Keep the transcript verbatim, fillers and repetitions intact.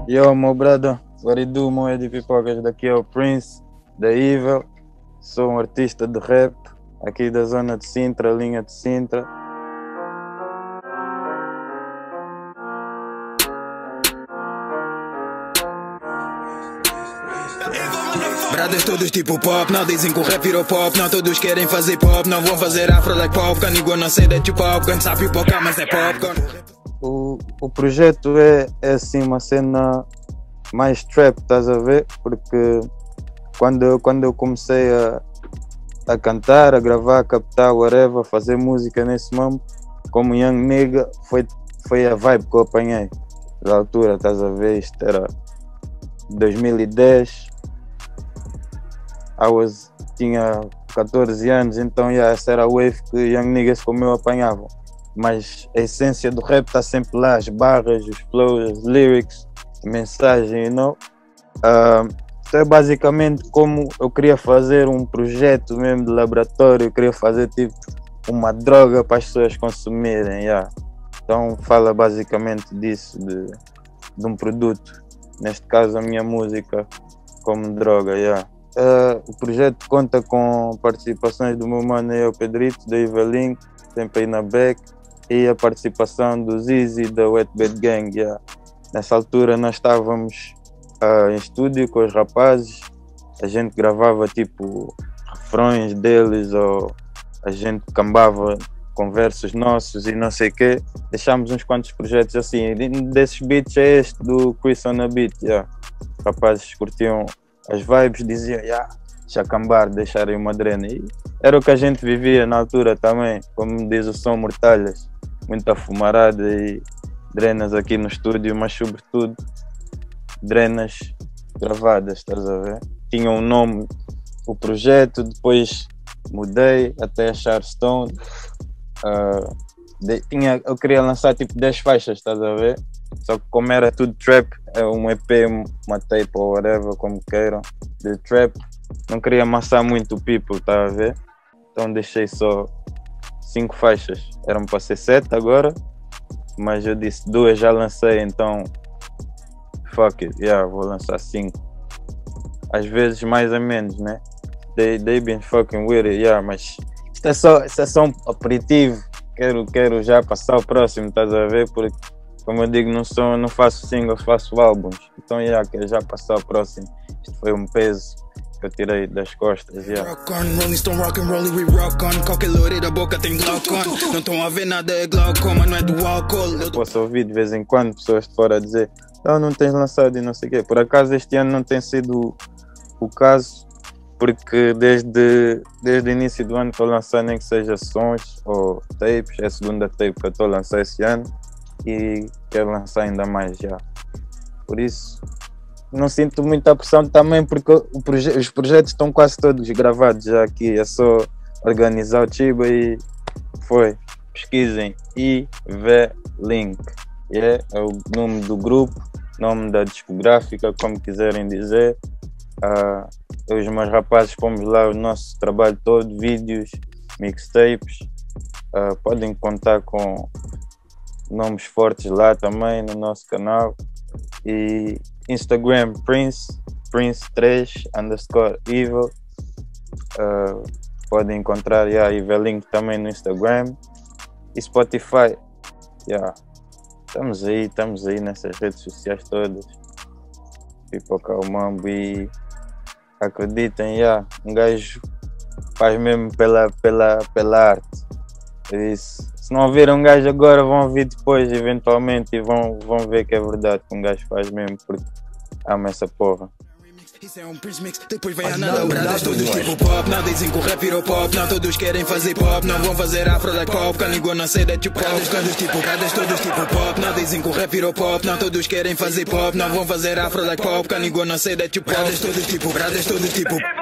Yo, meu brother, what it do, meu de pipocas, daqui é o Prince, da Evil, sou um artista de rap, aqui da zona de Sintra, linha de Sintra. Bradas todos tipo pop, não dizem que o rap virou pop. Não todos querem fazer pop, não vão fazer afro like pop. Can ninguém não sei that you pop, quando sabe pipocar mas é pop. O, o projeto é, é assim uma cena mais trap, estás a ver? Porque quando, eu- quando eu comecei a, a cantar, a gravar, a captar, whatever, fazer música nesse mambo, como Young Nigga, foi, foi a vibe que eu apanhei da altura, estás a ver? Isto era dois mil e dez, I was, tinha catorze anos, então yeah, essa era a wave que Young Niggas como eu apanhavam. Mas a essência do rap está sempre lá, as barras, os flows, as lyrics, a mensagem, you know? Ah, então é basicamente como eu queria fazer um projeto mesmo de laboratório, eu queria fazer tipo uma droga para as pessoas consumirem, yeah. Então fala basicamente disso, de, de um produto, neste caso a minha música como droga, yeah. Ah, o projeto conta com participações do meu mano aí, o Pedrito, da Evelyn, sempre aí na back, e a participação do Zizi da Wet Bed Gang. Yeah. Nessa altura nós estávamos ah, em estúdio com os rapazes, a gente gravava tipo refrões deles ou a gente cambava com versos nossos e não sei o quê. Deixámos uns quantos projetos assim, e desses beats é este do Chris on a Beat. Yeah. Os rapazes curtiam as vibes, diziam, yeah, deixa cambar, deixarem uma drena. E era o que a gente vivia na altura também, como diz o som Mortalhas, muita fumarada e drenas aqui no estúdio, mas sobretudo drenas gravadas, estás a ver? Tinha um nome, o projeto, depois mudei até achar Stone. Uh, de, tinha, eu queria lançar tipo dez faixas, estás a ver? Só que como era tudo trap, é um E P, uma tape ou whatever, como queiram, de trap, não queria amassar muito o people, tá a ver? Então deixei só cinco faixas. Eram para ser sete agora, mas eu disse duas já lancei, então fuck it, yeah, vou lançar cinco. Às vezes mais ou menos, né? They, they been fucking with it, yeah, mas isto é só, isto é só um aperitivo. Quero, quero já passar ao próximo, estás a ver? Porque, como eu digo, não, sou, não faço singles, faço álbuns. Então, yeah, quero já passar ao próximo. Isto foi um peso que eu tirei das costas, yeah. Rock on, Rolling Stone, rock and roll, we rock on. Qualquer loura da boca tem Glock on. Não estão a ver nada, é glaucoma, não é do álcool. Eu posso ouvir de vez em quando pessoas de fora a dizer, não, não tens lançado e não sei o quê. Por acaso este ano não tem sido o caso, porque desde, desde o início do ano estou a lançar nem que seja sons ou tapes. É a segunda tape que eu estou a lançar esse ano e quero lançar ainda mais já. Por isso não sinto muita pressão também, porque o proje os projetos estão quase todos gravados já aqui. É só organizar o Chiba e foi. Pesquisem I-V-Link. Yeah, é o nome do grupo, nome da discográfica, como quiserem dizer. Uh, eu e os meus rapazes fomos lá o nosso trabalho todo, vídeos, mixtapes. Uh, podem contar com nomes fortes lá também no nosso canal. E Instagram Prince, Prince três underscore Evil. Uh, podem encontrar yeah, Evelink também no Instagram. E Spotify. Yeah. Estamos aí, estamos aí nessas redes sociais todas. Pipoca o mambo e acreditem, yeah, um gajo faz mesmo pela, pela, pela arte. É isso. Se não ouviram um gajo agora, vão ouvir depois, eventualmente, e vão, vão ver que é verdade que um gajo faz mesmo, porque ama essa porra. Isso é um Prince Mix, depois vem a nada. Bradas todos tipo pop, não dizem que o rap virou pop. Não todos querem fazer pop, não vão fazer afro like pop. Can ninguém não sei that you pop. Bradas todos tipo, bradas todos tipo pop, não dizem que o rap virou pop. Não todos querem fazer pop, não vão fazer afro like pop. Can ninguém não sei that you pop. Bradas todos tipo, bradas todos tipo